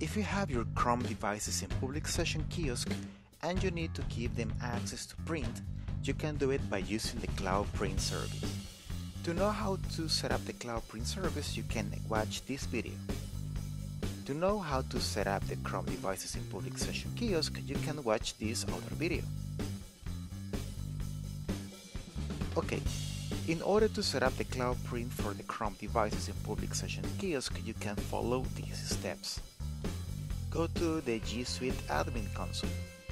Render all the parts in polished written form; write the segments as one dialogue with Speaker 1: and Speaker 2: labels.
Speaker 1: If you have your Chrome devices in public session kiosk and you need to give them access to print, you can do it by using the Cloud Print service. To know how to set up the Cloud Print service, you can watch this video. To know how to set up the Chrome devices in public session kiosk, you can watch this other video. Okay, in order to set up the Cloud Print for the Chrome devices in public session kiosk, you can follow these steps. Go to the G Suite admin console.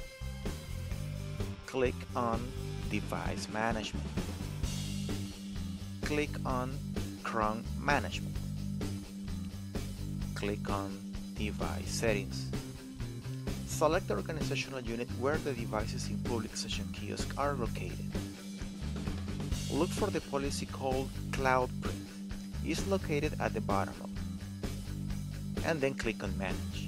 Speaker 1: Click on Device Management. Click on Chrome Management. Click on Device Settings. Select the organizational unit where the devices in public session kiosk are located. Look for the policy called Cloud Print. It's located at the bottom of it. And then click on Manage.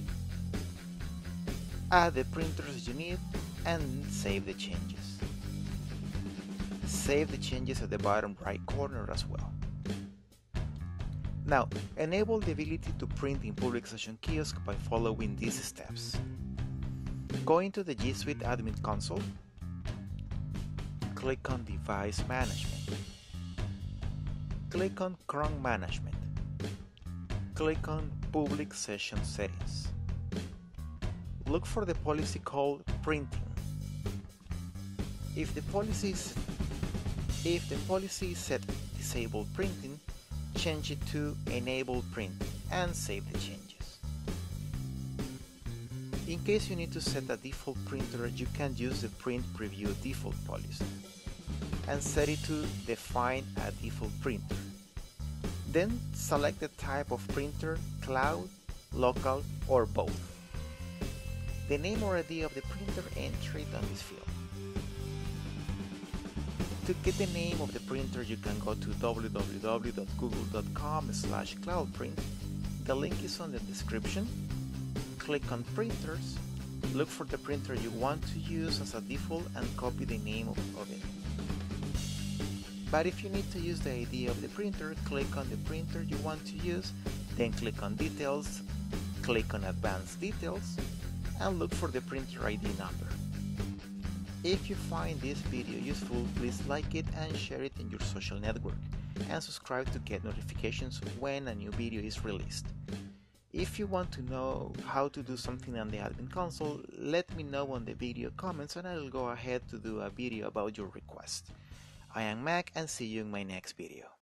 Speaker 1: Add the printers you need and save the changes. Save the changes at the bottom right corner as well. Now, enable the ability to print in public session kiosk by following these steps. Go into the G Suite admin console. Click on Device Management. Click on Chrome Management. Click on Public Session Settings. Look for the policy called Printing. If the policy is set Disable Printing, change it to Enable Printing and save the changes. In case you need to set a default printer, you can use the Print Preview default policy and set it to Define a default printer. Then select the type of printer, cloud, local, or both. The name or ID of the printer, enter it on this field. To get the name of the printer, you can go to www.google.com/cloudprint. The link is on the description. Click on Printers, look for the printer you want to use as a default and copy the name of it. But if you need to use the ID of the printer, click on the printer you want to use, then click on Details, click on Advanced Details, and look for the printer ID number. If you find this video useful, please like it and share it in your social network, and subscribe to get notifications when a new video is released. If you want to know how to do something on the admin console, let me know on the video comments and I will go ahead to do a video about your request. I am Mac and see you in my next video.